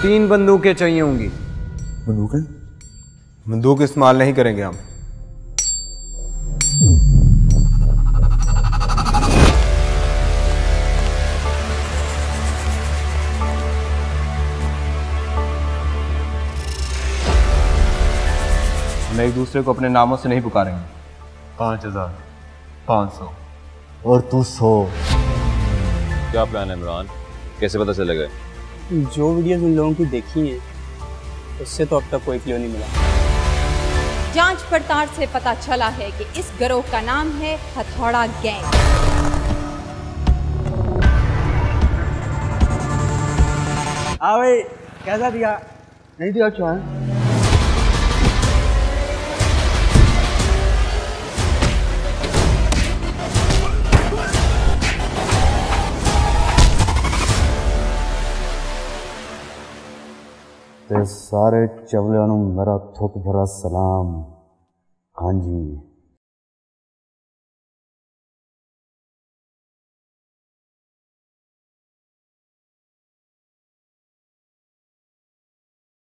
3 बंदूकें चाहिए होंगी। बंदूकें? बंदूक इस्तेमाल नहीं करेंगे हम। हम एक दूसरे को अपने नामों से नहीं पुकारेंगे। 5000, 500 और तू 100। क्या प्लान है इमरान? कैसे पता चलेगा? जो वीडियोस उन लोगों की देखी हैं उससे तो अब तक कोई क्लू नहीं मिला। जांच पड़ताल से पता चला है कि इस गिरोह का नाम है हथौड़ा गैंग। भाई कैसा दिया? नहीं दिया अच्छा। ते सारे चवलियां नूं मेरा थुक भरा सलाम। हाँ जी।